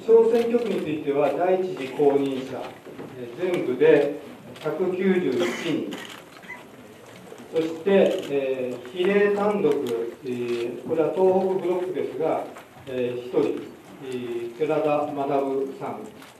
小選挙区については、第一次公認者、全部で191人、そして、比例単独、これは東北ブロックですが、1人、寺田学さん。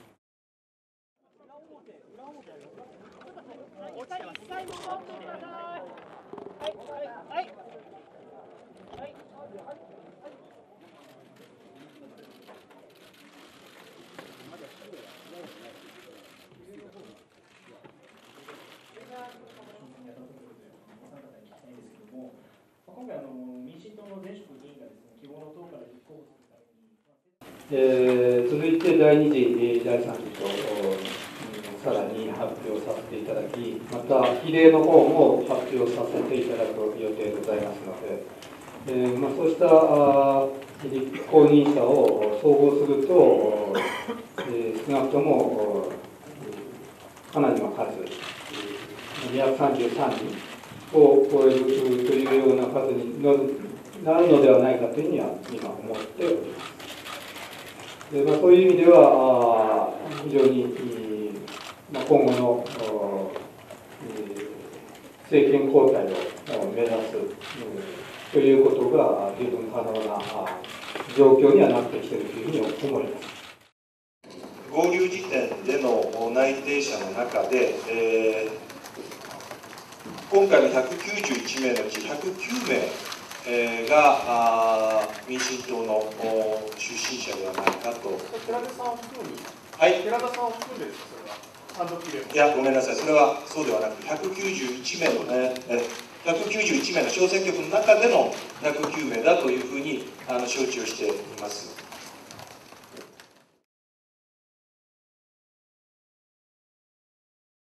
今回民進党の前職議員がですね、希望の党から立候補するために、 続いて第2次、第3次とさらに発表させていただき、また比例の方も発表させていただく予定でございますので、そうした立候補者を総合すると、少なくともかなりの数、233人を超えるというような数になるのではないかというふうには今思っております。そういう意味では非常に今後の政権交代を目指すということが十分可能な状況にはなってきているというふうに思います。 合流時点での内定者の中で、今回の191名のうち109名が民進党の出身者ではないかと。 寺田さんを含むはい。 寺田さんを含むです、それは。単独比例。 いや、ごめんなさい、それはそうではなく、191名のね、191名の小選挙区の中での109名だというふうに承知をしています。